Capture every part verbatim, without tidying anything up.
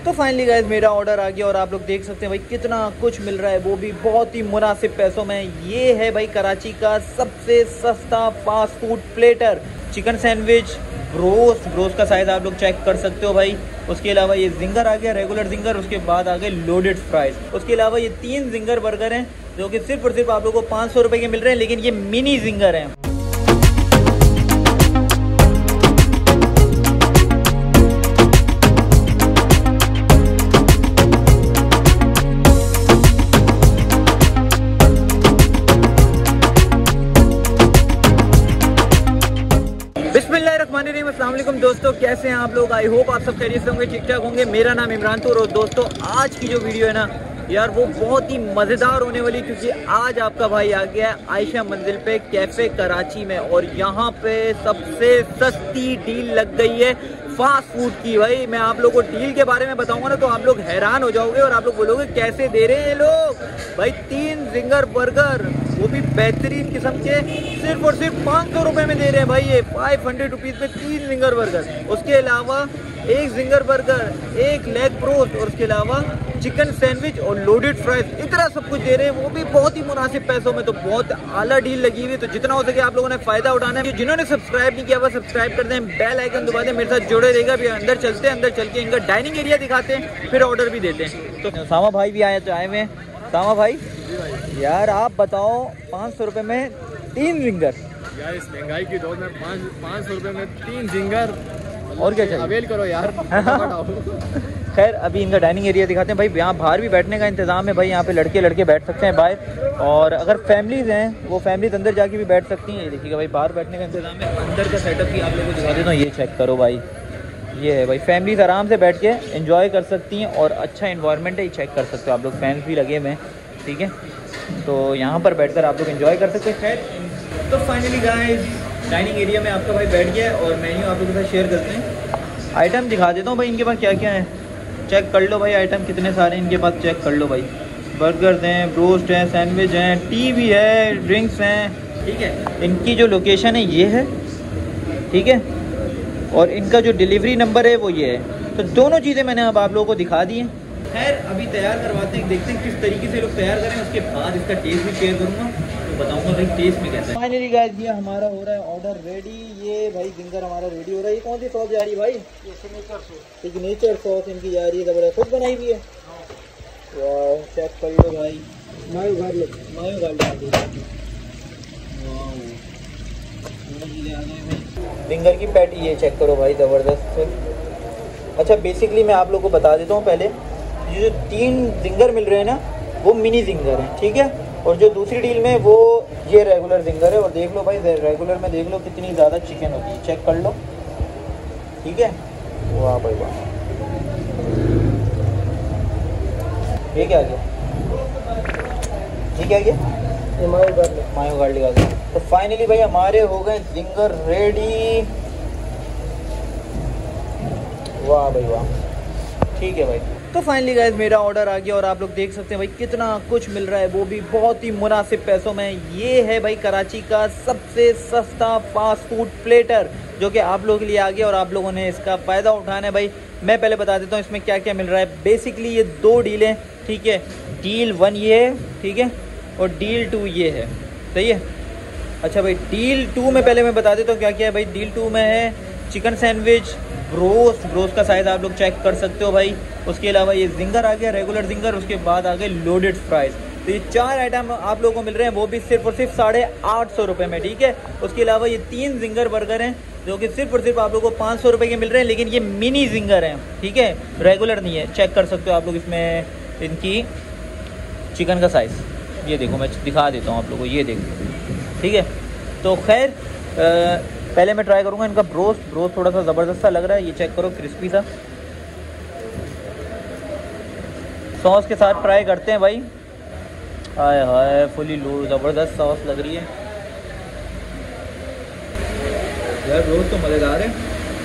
तो finally guys मेरा order आ गया और आप लोग देख सकते हैं भाई कितना कुछ मिल रहा है, वो भी बहुत ही मुनासिब पैसों में। ये है भाई कराची का सबसे सस्ता fast food platter, chicken sandwich, broast broast का साइज़ आप लोग चेक कर सकते हो भाई। उसके अलावा ये जिंगर आ गया, रेगुलर जिंगर, उसके बाद आ गए लोडेड फ्राइज। उसके अलावा ये तीन जिंगर बर्गर हैं जो कि सिर्फ और सिर्फ आप लोगों को पाँच सौ रुपये के मिल रहे हैं, लेकिन ये मिनी जिंगर हैं। अस्सलाम वालेकुम दोस्तों, कैसे हैं आप लोग? आई होप आप सब खैरियत से होंगे, ठीक ठाक होंगे। मेरा नाम इमरान तूर और दोस्तों आज की जो वीडियो है ना यार वो बहुत ही मज़ेदार होने वाली, क्योंकि आज आपका भाई आ गया है आयशा मंजिल पे कैफ़े कराची में और यहाँ पे सबसे सस्ती डील लग गई है फास्ट फूड की। भाई मैं आप लोगों को डील के बारे में बताऊंगा ना तो आप लोग हैरान हो जाओगे और आप लोग बोलोगे कैसे दे रहे हैं लोग। भाई तीन जिंगर बर्गर, वो भी बेहतरीन किस्म के, सिर्फ और सिर्फ पाँच सौ रुपये में दे रहे हैं भाई। ये फाइव हंड्रेड रुपीज़ में तीन जिंगर बर्गर, उसके अलावा एक जिंगर बर्गर, एक लेग ब्रोस्ट और उसके अलावा चिकन सैंडविच और लोडेड फ्राइज, इतना सब कुछ दे रहे हैं, वो भी बहुत ही मुनासिब पैसों में। तो बहुत आला डील लगी हुई, तो जितना हो सके आप लोगों ने फ़ायदा उठाना है। जिन्होंने सब्सक्राइब नहीं किया वो सब्सक्राइब कर दें, बेल आइकन दबा दें, मेरे साथ जुड़े रहेगा। भी अंदर चलते हैं, अंदर चल के इनका डाइनिंग एरिया दिखाते हैं, फिर ऑर्डर भी देते हैं। तो सामा भाई भी आए आए हुए हैं। सामा भाई यार आप बताओ, पाँच सौ रुपये में तीन जिंगर, यार इस महंगाई की दौर में पाँच पाँच सौ रुपये में तीन जिंगर, और क्या चाहिए? अवेल करो यार। खैर अभी इनका डाइनिंग एरिया दिखाते हैं भाई। यहाँ बाहर भी बैठने का इंतजाम है भाई, यहाँ पे लड़के लड़के बैठ सकते हैं बाहर, और अगर फैमिलीज हैं वो फैमिलीज अंदर जाके भी बैठ सकती हैं। ये देखिएगा भाई बाहर बैठने का इंतजाम है। अंदर का सेटअप भी आप लोगों को दिखा देता हूँ, ये चेक करो भाई। ये है भाई, फैमिलीज आराम से बैठ के एंजॉय कर सकती हैं और अच्छा इन्वायरमेंट है, ये चेक कर सकते हो आप लोग। फैंस भी लगे हुए हैं, ठीक है, तो यहाँ पर बैठकर आप लोग एंजॉय कर सकते हैं। खैर तो फाइनली गाइस डाइनिंग एरिया में आपका भाई बैठ गया है और मेन्यू आप लोगों के साथ शेयर करते हैं। आइटम दिखा देता हूँ भाई इनके पास क्या क्या है, चेक कर लो भाई। आइटम कितने सारे इनके पास चेक कर लो भाई। बर्गर्स हैं, ब्रोस्ट हैं, सैंडविच हैं, टी भी है, ड्रिंक्स हैं, ठीक है। इनकी जो लोकेशन है ये है, ठीक है, और इनका जो डिलीवरी नंबर है वो ये है। तो दोनों चीज़ें मैंने अब आप लोगों को दिखा दी हैं। खैर अभी तैयार करवाते हैं, देखते हैं किस तरीके से लोग तैयार करें, उसके बाद इसका टेस्ट भी शेयर करूँगा, तो बताऊँगा भाई टेस्ट में कैसा है। फाइनली गाइस ये हमारा हो रहा है ऑर्डर रेडी। ये भाई जिंगर हमारा रेडी हो रहा है। ये कौन सी सॉस जा रही है भाई? ये सिग्नेचर सॉस। सिग्नेचर सॉस इनकी जा रही है, ज़बरदस्त। खुद बनाई हुई है, वाह चेक कर लो भाई। Mayo garlic, mayo garlic, zinger की पैटी, ये चेक करो भाई, ज़बरदस्त। अच्छा बेसिकली मैं आप लोगों को बता देता हूँ पहले, ये जो तीन जिंगर मिल रहे हैं ना वो मिनी जिंगर हैं, ठीक है, और जो दूसरी डील में वो ये रेगुलर जिंगर है। और देख लो भाई रेगुलर में देख लो कितनी ज़्यादा चिकन होती है, चेक कर लो, ठीक है। वाह भाई वाह, ये क्या आ गया? ये क्या आ गया? ये मायो गार्लिक, मायो गार्लिक आ गया। तो फाइनली भाई हमारे हो गए जिंगर रेडी। वाह भाई वाह, ठीक है भाई। तो फाइनली गाइस मेरा ऑर्डर आ गया और आप लोग देख सकते हैं भाई कितना कुछ मिल रहा है, वो भी बहुत ही मुनासिब पैसों में। ये है भाई कराची का सबसे सस्ता फास्ट फूड प्लेटर जो कि आप लोगों के लिए आ गया और आप लोगों ने इसका फ़ायदा उठाना है भाई। मैं पहले बता देता हूँ इसमें क्या क्या मिल रहा है। बेसिकली ये दो डीलें, ठीक है, डील वन ये है, ठीक है, और डील टू ये है, सही है। अच्छा भाई डील टू में पहले मैं बता देता हूँ क्या क्या है भाई। डील टू में है चिकन सैंडविच, ब्रोस्ट ब्रोस्ट का साइज़ आप लोग चेक कर सकते हो भाई। उसके अलावा ये जिंगर आ गया, रेगुलर जिंगर, उसके बाद आ गए लोडेड फ्राइज। तो ये चार आइटम आप लोगों को मिल रहे हैं, वो भी सिर्फ और सिर्फ साढ़े आठ सौ रुपये में, ठीक है। उसके अलावा ये तीन जिंगर बर्गर हैं जो कि सिर्फ और सिर्फ आप लोगों को पाँच सौ रुपये के मिल रहे हैं, लेकिन ये मिनी जिंगर हैं, ठीक है, रेगुलर नहीं है। चेक कर सकते हो आप लोग इसमें इनकी चिकन का साइज़, ये देखो मैं दिखा देता हूँ आप लोगों को, ये देखो, ठीक है। तो खैर पहले मैं ट्राई करूँगा इनका ब्रोस्ट। ब्रोस्ट थोड़ा सा ज़बरदस्त सा लग रहा है, ये चेक करो, क्रिस्पी सा। सॉस के साथ ट्राई करते हैं भाई। हाय हाय फुली लोड ज़बरदस्त सॉस लग रही है यार। ब्रोस्ट तो मज़ेदार है,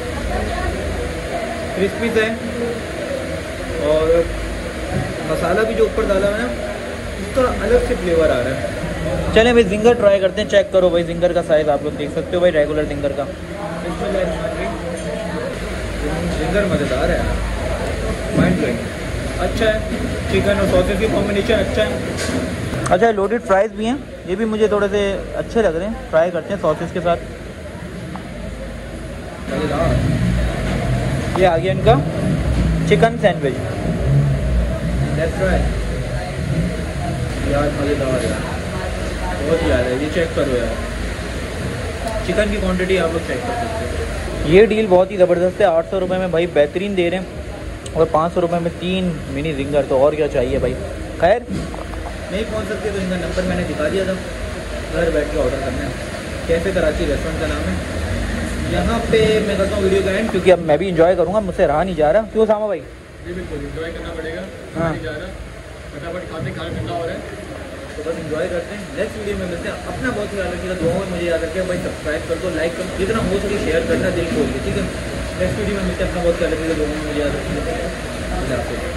क्रिस्पी से, और मसाला भी जो ऊपर डाला है ना उसका अलग से फ्लेवर आ रहा है। चलें भाई जिंगर ट्राई करते हैं। चेक करो भाई जिंगर का साइज़ आप लोग देख सकते हो भाई, रेगुलर जिंगर का। जिंगर मज़ेदार है, माइंड ब्लोइंग, अच्छा है। चिकन और सॉसेज की कॉम्बिनेशन अच्छा है। अच्छा, लोडेड फ्राइज़ भी हैं, ये भी मुझे थोड़े से अच्छे लग रहे हैं। फ्राई करते हैं सॉसेज के साथ। ये आ गया इनका चिकन सैंडविच। यार मज़ेदार यार, बहुत ही यार है। ये चेक करो यार, चिकन की क्वांटिटी आप लोग चेक कर सकते हैं। ये डील बहुत ही ज़बरदस्त है। आठ सौ रुपये में भाई बेहतरीन दे रहे हैं और पाँच सौ रुपये में तीन मिनी जिंगर, तो और क्या चाहिए भाई। खैर नहीं पहुंच सकते तो इनका नंबर मैंने दिखा दिया था, घर बैठ के ऑर्डर करना है। कैफे कराची रेस्टोरेंट का नाम है। यहाँ पे मैं करता हूँ वीडियो का एंड, क्योंकि अब मैं भी इंजॉय करूँगा, मुझसे रहा नहीं जा रहा। क्यों सामा भाई? जी बिल्कुल, इंजॉय करना पड़ेगा। हाँ, नहीं जा रहा, फटाफट खाते खाना ठंडा हो रहा है, तो बस इंजॉय करते हैं। नेक्स्ट वीडियो में मिलते हैं। अपना बहुत ख्याल रखिएगा, दुआओं में मुझे याद रखिएगा भाई। सब्सक्राइब कर दो, लाइक कर दो, जितना हो सके शेयर करना दिल खोल के, ठीक है। नेक्स्ट वीडियो में मिलते हैं। अपना बहुत ख्याल रखिएगा, दुआओं में मुझे याद रखिएगा।